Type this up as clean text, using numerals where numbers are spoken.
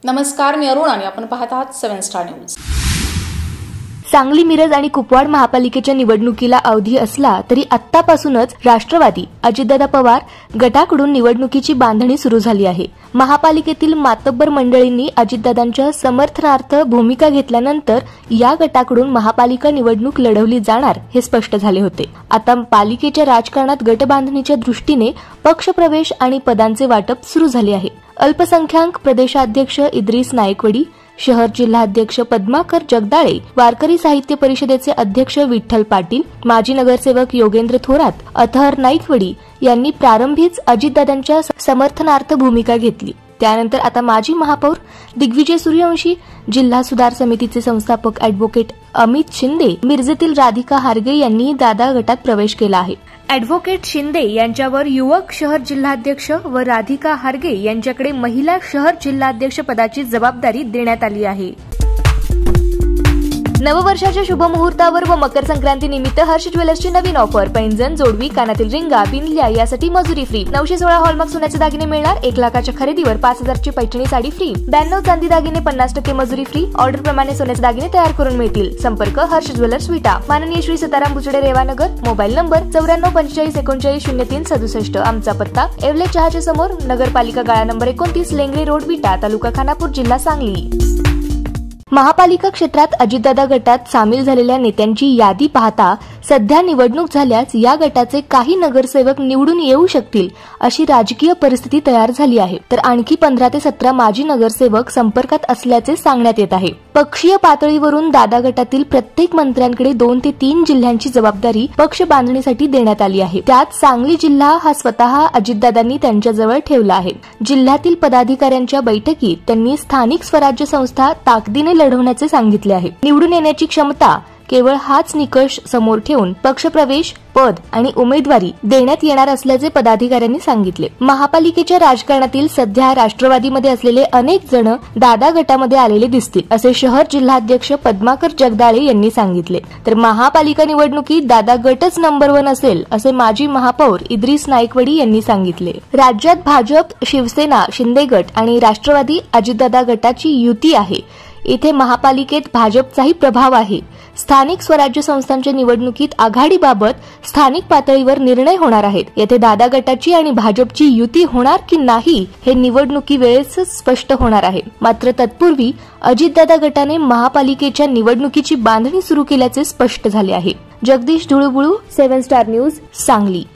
नमस्कार, मी अरुण आणि आपण पाहत आहात 7 स्टार न्यूज। सांगली, मिरज आणि कुपवाड महापालिकेच्या निवडणुकीला अवधी असला तरी आत्तापासूनच राष्ट्रवादी अजितदादा पवार गटाकडून निवडणुकीची बांधणी सुरू झाली आहे। महापालिकेतील मातब्बर मंडळींनी अजितदादांच्या समर्थनार्थ भूमिका घेतल्यानंतर या गटाकडून महापालिका निवडणूक लढवली जाणार हे स्पष्ट झाले होते। आता पालिकेच्या राजकारणात गटबांधणीच्या दृष्टीने पक्षप्रवेश आणि पदांचे वाटप सुरू झाले आहे। अल्पसंख्याक प्रदेशाध्यक्ष इद्रिस नायकवडी, शहर जिल्हाध्यक्ष पद्माकर जगदाळे, वारकरी साहित्य परिषदेचे अध्यक्ष विठ्ठल पाटील, माजी नगरसेवक योगेंद्र थोरात, अथहर नाईकवडी यांनी प्रारंभीच अजितदादांच्या समर्थनार्थ भूमिका घेतली। त्यानंतर आता माजी महापौर दिग्विजय सूर्यवंशी, जिल्हा सुधार समितीचे संस्थापक अॅडव्होकेट अमित शिंदे, मिरजेतील राधिका हारगे यांनी दादा गटात प्रवेश केला आहे। अॅडव्होकेट शिंदे यांच्यावर युवक शहर जिल्हाध्यक्ष व राधिका हारगे यांच्याकडे महिला शहर जिल्हाध्यक्ष पदाची जबाबदारी देण्यात आली आहे। नववर्षाच्या शुभमुहूर्तावर व मकर संक्रांती निमित्त हर्ष ज्वेलर्सची नवीन ऑफर। पैंजण, जोडवी, कानातील रिंगा, बिंदल्या यासाठी मजुरी फ्री। 916 हॉलमार्क सोन्याचे दागिने मिळणार। 1 लाखाच्या खरेदीवर 5000 ची पैठणी साडी फ्री। 92 चांदी दागिने 50% मजुरी फ्री। ऑर्डर प्रमाणे सोन्याचे दागिने तयार करून मिळतील। संपर्क हर्ष ज्वेलर्स विटा, माननीय श्री सीताराम बुचडे, रेवानगर। Mobile number 9445393967। आमचा पत्ता एवले चहाच्या समोर, नगरपालिका गाळा नंबर 29, लेंगरे रोड, विटा, तालुका खानापूर, जिल्हा सांगली। महापालिका क्षेत्रात अजितदादा गटात सामील झालेल्या नेत्यांची यादी पाहता सध्या निवडणूक झाल्यास या गटाचे काही नगरसेवक निवडून येऊ शकतील अशी राजकीय परिस्थिती तयार झाली आहे। तर आणखी 15 ते 17 माजी नगरसेवक संपर्कात असल्याचे सांगण्यात येत आहे। पक्षीय पातळीवरून दादा गटातील प्रत्येक मंत्र्यांकडे 2 ते 3 जिल्ह्यांची जबाबदारी पक्ष बांधणीसाठी देण्यात आली आहे। त्यात सांगली जिल्हा हा स्वतः अजितदादांनी त्यांच्याजवळ ठेवला आहे। जिल्ह्यातील पदाधिकाऱ्यांच्या बैठकीत त्यांनी स्थानिक स्वराज्य संस्था ताकदीने लढवण्याचे सांगितले आहे। निवडून येण्याची क्षमता केवळ हाच निकष समोर ठेवून पक्षप्रवेश, पद आणि उमेदवारी देण्यात येणार असल्याचे पदाधिकाऱ्यांनी सांगितले। महापालिकेच्या राजकारणातील सध्या राष्ट्रवादीमध्ये असलेले अनेक जण दादा गटामध्ये आलेले दिसतील असे शहर जिल्हाध्यक्ष पद्माकर जगदाळे यांनी सांगितले। तर महापालिका निवडणुकीत दादा गटच नंबर 1 असेल असे माजी महापौर इद्रिस नायकवडी यांनी सांगितले। राज्यात भाजप, शिवसेना, शिंदे गट आणि राष्ट्रवादी अजितदादा गटाची युती आहे। इथे महापालिकेत भाजपचाही प्रभाव आहे। स्थानिक स्वराज्य संस्थांच्या निवडणुकीत आघाडीबाबत स्थानिक पातळीवर निर्णय होणार आहेत। येथे दादा गटाची आणि भाजपची युती होणार की नाही हे निवडणुकी वेळेस स्पष्ट होणार आहे। मात्र तत्पूर्वी अजितदादा गटाने महापालिकेच्या निवडणुकीची बांधणी सुरू केल्याचे स्पष्ट झाले आहे। Jagdish Dhulubulu, 7 star news, Sangli.